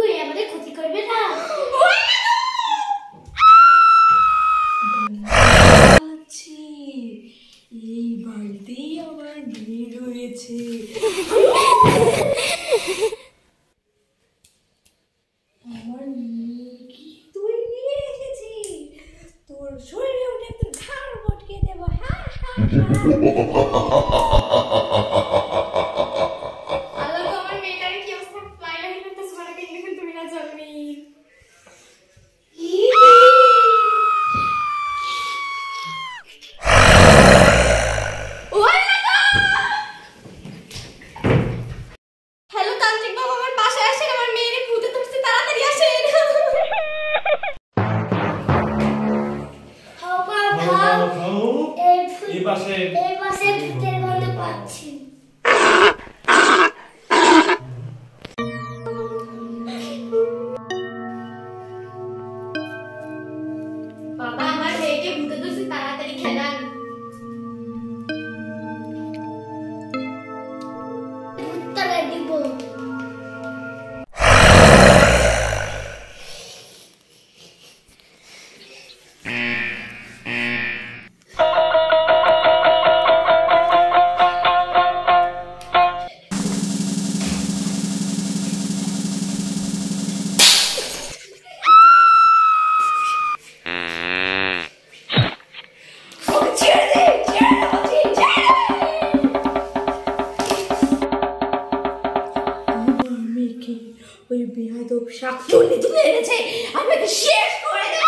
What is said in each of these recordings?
আমাদের ক্ষতি করবে না। এই বাড়িতেই আমার বিয়ে রয়েছে। আমার মেয়েকে তুই নিয়ে এসেছিস, তোর শরীরে উঠে তোর ঘাড় মটকে দেবো। বাবা আমার মেয়েকে ভূতে ধরছে, তাড়াতাড়ি খেলান। ভূতটা দিব। ওই বেয়াদব শাকচুন্নি তুলে এনেছে, আমাকে শেষ করে দেব।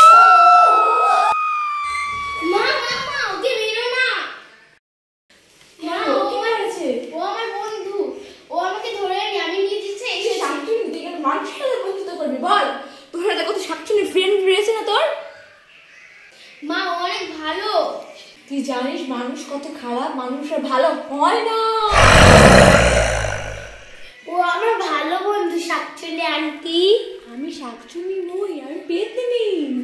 মা মা মা, ওকে মেরো না। মা ও কি করেছে? ও আমার বন্ধু, ও আমাকে ধরে এনে আমি নিয়ে দিচ্ছে। এই শাকচুন্নি দেখে মানুষের সাথে বন্ধুত্ব করবি? বল, তোর সাথে কত শাকচুন্নি ফ্রেন্ড রয়েছে না তোর? মা ও অনেক ভালো। তুই জানিস মানুষ কত খারাপ, মানুষের ভালো হয় না। ও আমার ভালো বন্ধু শাকচুন্নি আন্টি। আমি শাকচুন্নি নই, আমি পেতনি।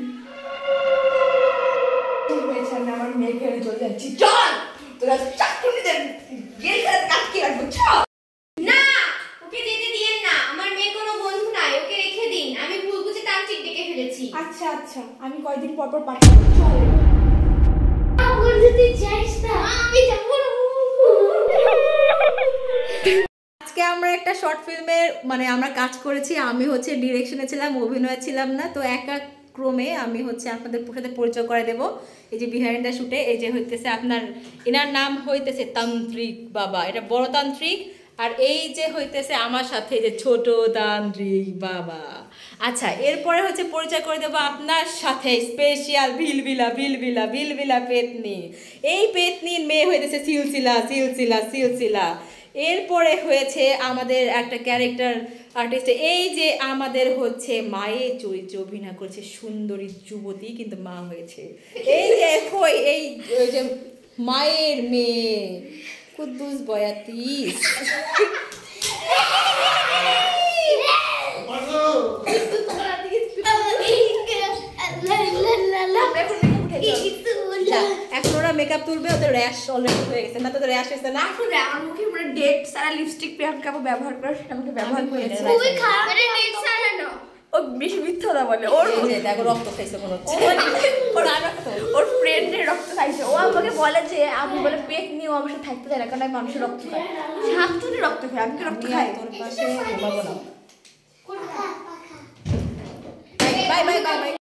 আমি আমার মেয়েকে চলে যাচ্ছি। চল, তোরা শাকচুন্নিদের কাটকে রাখবো। চল না, ওকে যেতে দিয়েন না। আমার মেয়ে কোনো বন্ধু নাই, ওকে রেখে দিন। আমি ভুল বুঝে তান্ত্রিক ডেকে ফেলেছি। আচ্ছা আচ্ছা, আমি কয়দিন পর পর পাঠাবো। চল বন্ধু, তুই যাইস না। আমি যাবো না। আজকে আমরা একটা শর্ট ফিল্মের আমরা কাজ করেছি। আমি হচ্ছে ডিরেকশনে ছিলাম, অভিনয় ছিলাম না। তো একা ক্রমে আমি হচ্ছে আপনাদের সাথে পরিচয় করে দেব। এই যে বিহাইন্ড দ্য শুটে এই যে হইতেছে আপনার, এনার নাম হইতেছে তান্ত্রিক বাবা, এটা বড় তান্ত্রিক। আর এই যে হইতেছে আমার সাথে যে ছোট তান্ত্রিক বাবা। আচ্ছা, এরপরে হচ্ছে পরিচয় করে দেবো আপনার সাথে স্পেশাল ভিলভিলা ভিলভিলা ভিলভিলা পেতনি। এই পেতনির মেয়ে হইতেছে সিলসিলা সিলসিলা সিলসিলা। এরপরে হয়েছে আমাদের একটা ক্যারেক্টার আর্টিস্ট, এই যে আমাদের হচ্ছে মায়ের চরিত্রে অভিনয় করছে সুন্দরী যুবতী, কিন্তু মা হয়েছে। এই যে এই যে মায়ের মেয়ে কুদ্দুস বয়াতিস। এখন ওরা মেকআপ তুলবে, ওদের র্যাশ অলরেডি হয়ে গেছে। না তোদের র্যাশ হয়েছে না? আমাকে পুরো ডেট সারা লিপস্টিক প্রিয়াঙ্কা ব্যবহার করে, আমাকে ব্যবহার করে খুবই খারাপ। আরে ডেট সারা না, ও বেশি মিথ্যা কথা বলে। ওর যে দেখো রক্ত খাইছে মনে হচ্ছে, ওর ফ্রেন্ডের রক্ত খাইছে। ও আমাকে বলে যে আমি বলে পেট নিয়ে ও আমার সাথে থাকতে চায় না, কারণ আমি মানুষের রক্ত খাই। শাকচুন্নি রক্ত খাই, আমি কি রক্ত খাই? তোর পাশে ঘুমাবো না। Bye bye bye by.